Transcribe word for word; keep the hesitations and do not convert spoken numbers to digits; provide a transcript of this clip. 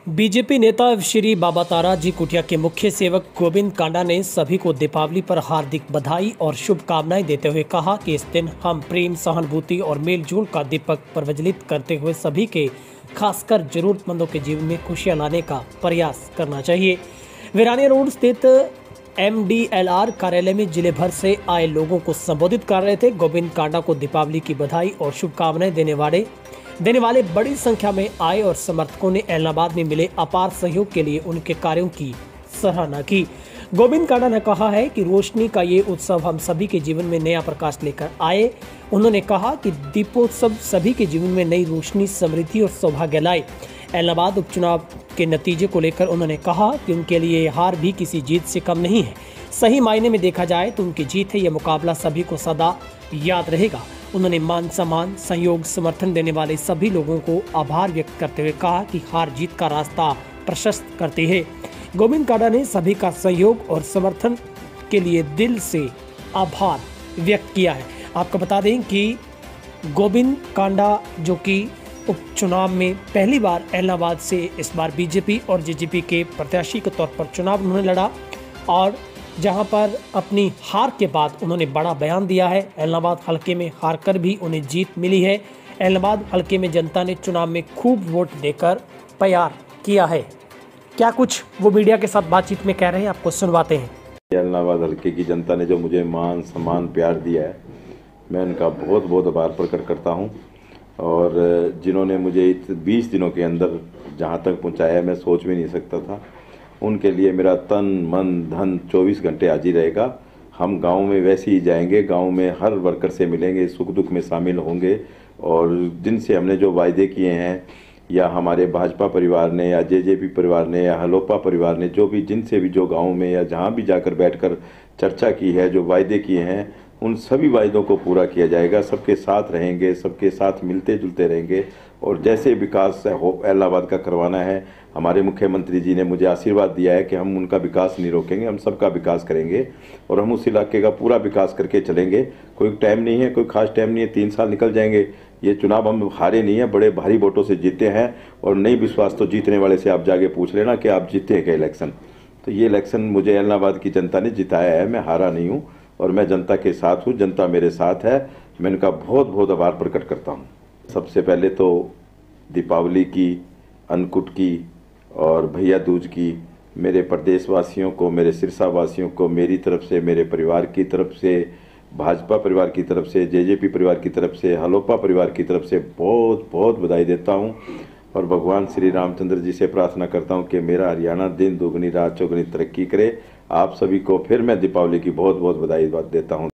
BJP नेता श्री बाबा तारा जी कुटिया के मुख्य सेवक गोविंद कांडा ने सभी को दीपावली पर हार्दिक बधाई और शुभकामनाएं देते हुए कहा कि इस दिन हम प्रेम, सहानुभूति और मेलजोल का दीपक प्रज्वलित करते हुए सभी के, खासकर जरूरतमंदों के जीवन में खुशियां लाने का प्रयास करना चाहिए। वीरानिया रोड स्थित एम डी एल आर कार्यालय में जिले भर से आए लोगों को संबोधित कर रहे थे। गोविंद कांडा को दीपावली की बधाई और शुभकामनाएं देने वाले देने वाले बड़ी संख्या में आए और समर्थकों ने एलनाबाद में मिले अपार सहयोग के लिए उनके कार्यों की सराहना की। गोविंद कांडा ने कहा है कि रोशनी का ये उत्सव हम सभी के जीवन में नया प्रकाश लेकर आए। उन्होंने कहा कि दीपोत्सव सभी के जीवन में नई रोशनी, समृद्धि और सौभाग्य लाए। एलनाबाद उपचुनाव के नतीजे को लेकर उन्होंने कहा कि उनके लिए ये हार भी किसी जीत से कम नहीं है। सही मायने में देखा जाए तो उनकी जीत है। यह मुकाबला सभी को सदा याद रहेगा। उन्होंने मान सम्मान, सहयोग, समर्थन देने वाले सभी लोगों को आभार व्यक्त करते हुए कहा कि हार जीत का रास्ता प्रशस्त करती है। गोविंद कांडा ने सभी का सहयोग और समर्थन के लिए दिल से आभार व्यक्त किया है। आपको बता दें कि गोविंद कांडा जो कि उपचुनाव में पहली बार एलनाबाद से इस बार बीजेपी और जेजेपी के प्रत्याशी के तौर पर चुनाव उन्होंने लड़ा और जहां पर अपनी हार के बाद उन्होंने बड़ा बयान दिया है। एलनाबाद हलके में हार कर भी उन्हें जीत मिली है। एलनाबाद हलके में जनता ने चुनाव में खूब वोट देकर प्यार किया है। क्या कुछ वो मीडिया के साथ बातचीत में कह रहे हैं, आपको सुनवाते हैं। एलनाबाद हलके की जनता ने जो मुझे मान सम्मान प्यार दिया है, मैं उनका बहुत बहुत आभार प्रकट करता हूँ। और जिन्होंने मुझे बीस दिनों के अंदर जहाँ तक पहुँचाया मैं सोच भी नहीं सकता था, उनके लिए मेरा तन मन धन चौबीस घंटे हाजिर रहेगा। हम गांव में वैसे ही जाएंगे, गांव में हर वर्कर से मिलेंगे, सुख दुख में शामिल होंगे और जिनसे हमने जो वायदे किए हैं, या हमारे भाजपा परिवार ने या जेजेपी परिवार ने या हलोपा परिवार ने जो भी जिनसे भी जो गांव में या जहां भी जाकर बैठकर चर्चा की है, जो वायदे किए हैं, उन सभी वायदों को पूरा किया जाएगा। सबके साथ रहेंगे, सबके साथ मिलते जुलते रहेंगे और जैसे विकास एलनाबाद का करवाना है, हमारे मुख्यमंत्री जी ने मुझे आशीर्वाद दिया है कि हम उनका विकास नहीं रोकेंगे, हम सबका विकास करेंगे और हम उस इलाके का पूरा विकास करके चलेंगे। कोई टाइम नहीं है, कोई खास टाइम नहीं है, तीन साल निकल जाएंगे। ये चुनाव हम हारे नहीं है, बड़े भारी वोटों से जीते हैं और नहीं विश्वास तो जीतने वाले से आप जाके पूछ लेना कि आप जीते हैं क्या इलेक्शन। तो ये इलेक्शन मुझे एलनाबाद की जनता ने जिताया है, मैं हारा नहीं हूँ और मैं जनता के साथ हूँ, जनता मेरे साथ है। मैं इनका बहुत बहुत आभार प्रकट करता हूँ। सबसे पहले तो दीपावली की, अन्नकूट की और भैया दूज की मेरे प्रदेशवासियों को, मेरे सिरसा वासियों को मेरी तरफ से, मेरे परिवार की तरफ से, भाजपा परिवार की तरफ से, जेजेपी परिवार की तरफ से, हलोपा परिवार की तरफ से बहुत बहुत बधाई देता हूँ और भगवान श्री रामचंद्र जी से प्रार्थना करता हूँ कि मेरा हरियाणा दिन दोगुनी रात चौगुनी तरक्की करे। आप सभी को फिर मैं दीपावली की बहुत बहुत बधाई देता हूँ।